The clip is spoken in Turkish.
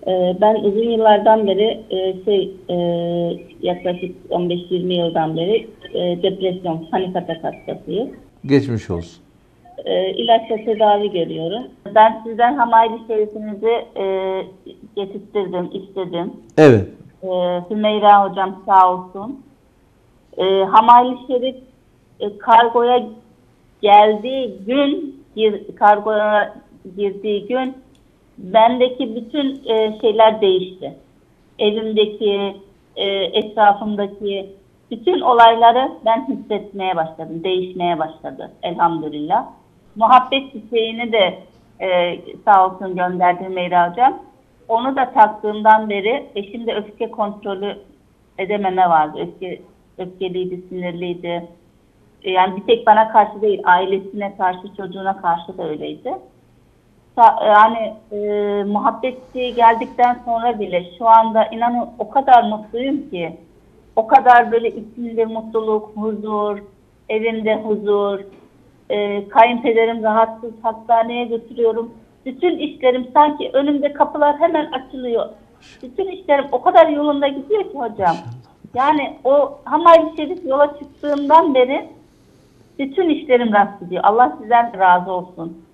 Ben uzun yıllardan beri yaklaşık 15-20 yıldan beri depresyon, panik atak hastasıyım. Geçmiş olsun. İlaçla tedavi görüyorum. Ben sizden Hamayli Şerifinizi getirttirdim, istedim. Evet. Hümeyra hocam sağ olsun. Hamayli Şerif kargoya geldiği gün, kargoya girdiği gün bendeki bütün şeyler değişti. Evimdeki, etrafımdaki bütün olayları ben hissetmeye başladım, değişmeye başladı elhamdülillah. Muhabbet çiçeğini de sağ olsun gönderdi Meyra hocam. Onu da taktığımdan beri eşimde öfke kontrolü edememe vardı. Öfkeliydi, sinirliydi. Yani bir tek bana karşı değil, ailesine karşı, çocuğuna karşı da öyleydi. Yani muhabbetçi geldikten sonra bile şu anda inanın o kadar mutluyum ki, o kadar böyle içimde mutluluk, huzur, evimde huzur, kayınpederim rahatsız, hastaneye götürüyorum. Bütün işlerim sanki önümde kapılar hemen açılıyor. Bütün işlerim o kadar yolunda gidiyor ki hocam. Yani o Hamayli Şerif yola çıktığımdan beri bütün işlerim rast gidiyor. Allah sizden razı olsun.